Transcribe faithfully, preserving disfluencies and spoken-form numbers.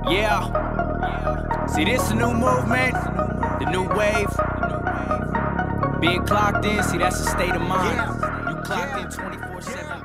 Yeah. See, this a new movement, the new wave. Being clocked in, see, that's a state of mind. You clocked in twenty-four seven.